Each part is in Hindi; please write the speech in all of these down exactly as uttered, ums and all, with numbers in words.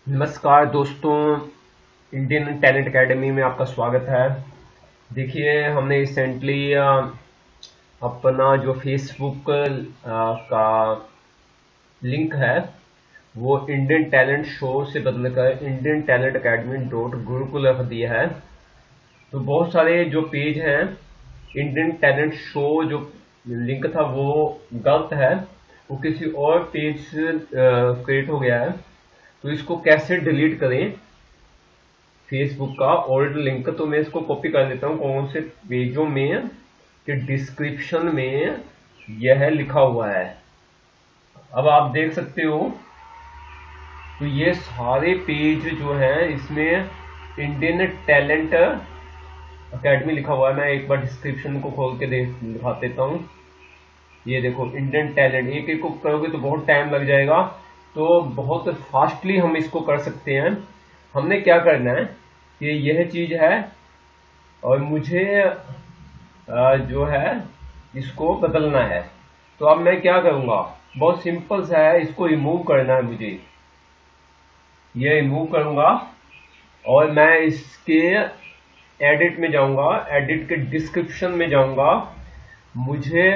नमस्कार दोस्तों, इंडियन टैलेंट एकेडमी में आपका स्वागत है। देखिए, हमने रिसेंटली अपना जो फेसबुक का लिंक है वो इंडियन टैलेंट शो से बदलकर Indian talent academy dot Gurukul रख दिया है। तो बहुत सारे जो पेज हैं, इंडियन टैलेंट शो जो लिंक था वो गलत है, वो किसी और पेज से क्रिएट हो गया है। तो इसको कैसे डिलीट करें फेसबुक का ओल्ड लिंक, तो मैं इसको कॉपी कर लेता हूँ कौन से पेजों में कि डिस्क्रिप्शन में यह लिखा हुआ है। अब आप देख सकते हो, तो ये सारे पेज जो हैं इसमें इंडियन टैलेंट एकेडमी लिखा हुआ है। मैं एक बार डिस्क्रिप्शन को खोल के देख दिखा देता हूँ। ये देखो, इंडियन टैलेंट, एक एक को करोगे तो बहुत टाइम लग जाएगा, तो बहुत फास्टली हम इसको कर सकते हैं। हमने क्या करना है कि यह चीज है और मुझे जो है इसको बदलना है। तो अब मैं क्या करूंगा, बहुत सिंपल सा है, इसको रिमूव करना है मुझे। ये रिमूव करूंगा और मैं इसके एडिट में जाऊंगा, एडिट के डिस्क्रिप्शन में जाऊंगा। मुझे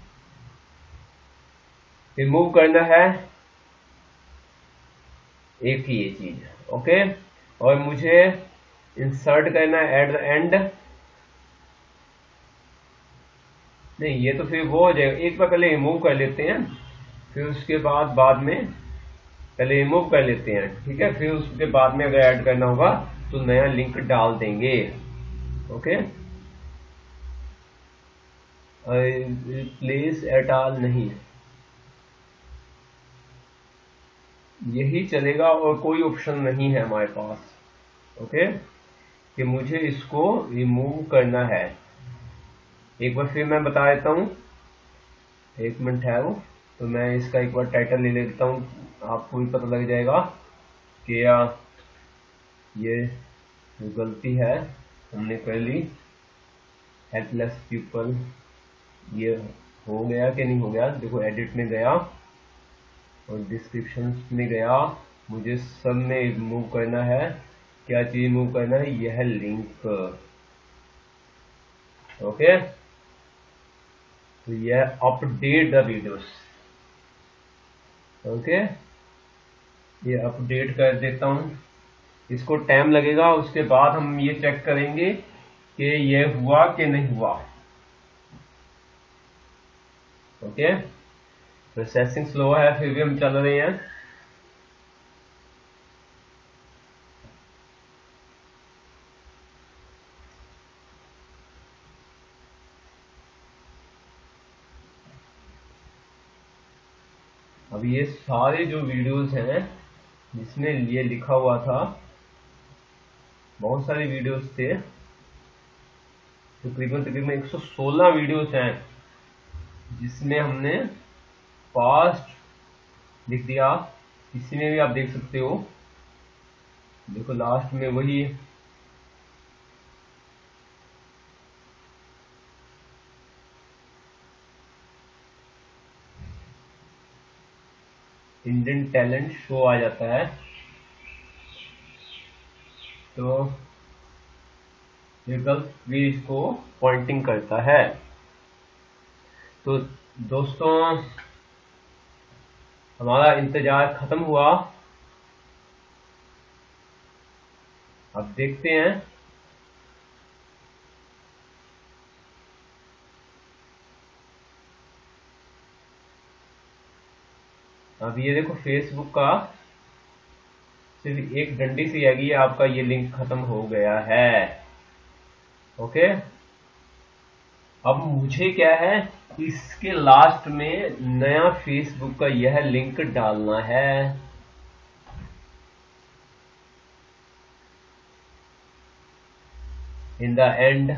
रिमूव करना है एक ही ये चीज, ओके। और मुझे इंसर्ट करना है एट द एंड। नहीं, ये तो फिर वो हो जाएगा, एक बार पहले रिमूव कर लेते हैं, फिर उसके बाद बाद में पहले रिमूव कर लेते हैं, ठीक है। फिर उसके बाद में अगर ऐड करना होगा तो नया लिंक डाल देंगे, ओके। रिप्लेस एट ऑल नहीं, यही चलेगा और कोई ऑप्शन नहीं है हमारे पास, ओके, कि मुझे इसको रिमूव करना है। एक बार फिर मैं बता देता हूँ, एक मिनट है वो, तो मैं इसका एक बार टाइटल ले लेता हूँ, आपको भी पता लग जाएगा कि ये जो गलती है हमने कर ली। हेल्पलेस पीपल, ये हो गया कि नहीं हो गया। देखो, एडिट में गया और डिस्क्रिप्शन में गया, मुझे सब में रिमूव करना है। क्या चीज रिमूव करना है, यह लिंक, ओके। तो यह अपडेट द वीडियोस, ओके, ये अपडेट कर देता हूं। इसको टाइम लगेगा, उसके बाद हम ये चेक करेंगे कि ये हुआ कि नहीं हुआ, ओके। प्रोसेसिंग स्लो है, फिर भी हम चल रहे हैं। अब ये सारे जो वीडियोस हैं जिसमें ये लिखा हुआ था, बहुत सारे वीडियोस थे, तकरीबन तकरीबन एक सौ सोलह वीडियोस हैं जिसमें हमने पास्ट लिख दिया। इसी में भी आप देख सकते हो, देखो लास्ट में वही इंडियन टैलेंट शो आ जाता है। तो ये गलत भी इसको पॉइंटिंग करता है। तो दोस्तों, हमारा इंतजार खत्म हुआ, अब देखते हैं। अब ये देखो, फेसबुक का सिर्फ एक डंडी सी आएगी, आपका ये लिंक खत्म हो गया है, ओके। अब मुझे क्या है, इसके लास्ट में नया फेसबुक का यह लिंक डालना है। इन द एंड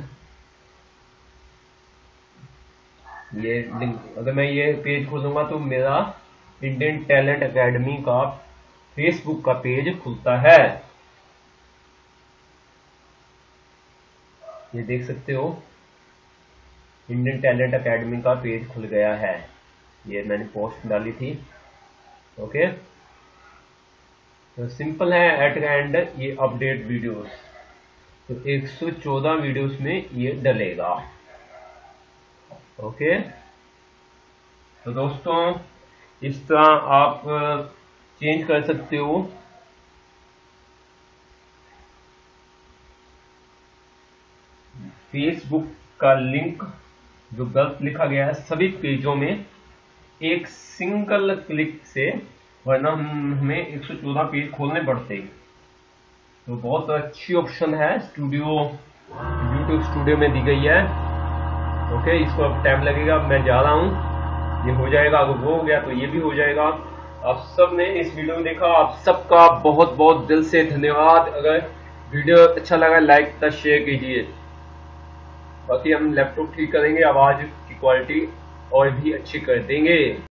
ये लिंक, अगर मैं ये पेज खोलूंगा तो मेरा इंडियन टैलेंट एकेडमी का फेसबुक का पेज खुलता है, ये देख सकते हो। इंडियन टैलेंट एकेडमी का पेज खुल गया है, ये मैंने पोस्ट डाली थी, ओके। तो सिंपल है, एट द एंड ये अपडेट वीडियोस, तो एक सौ चौदह वीडियोस में ये डलेगा। ओके, तो दोस्तों इस तरह आप चेंज कर सकते हो। फेसबुक का लिंक जो गलत लिखा गया है सभी पेजों में एक सिंगल क्लिक से, वरना हमें एक सौ चौदह पेज खोलने पड़ते हैं। तो बहुत अच्छी ऑप्शन है, स्टूडियो यूट्यूब स्टूडियो में दी गई है। ओके, इसको अब टाइम लगेगा, मैं जा रहा हूँ, ये हो जाएगा। अगर वो हो गया तो ये भी हो जाएगा। आप सब ने इस वीडियो में देखा, आप सबका बहुत बहुत दिल से धन्यवाद। अगर वीडियो अच्छा लगा लाइक तथा शेयर कीजिए। बाकी हम लैपटॉप ठीक करेंगे, आवाज की क्वालिटी और भी अच्छी कर देंगे।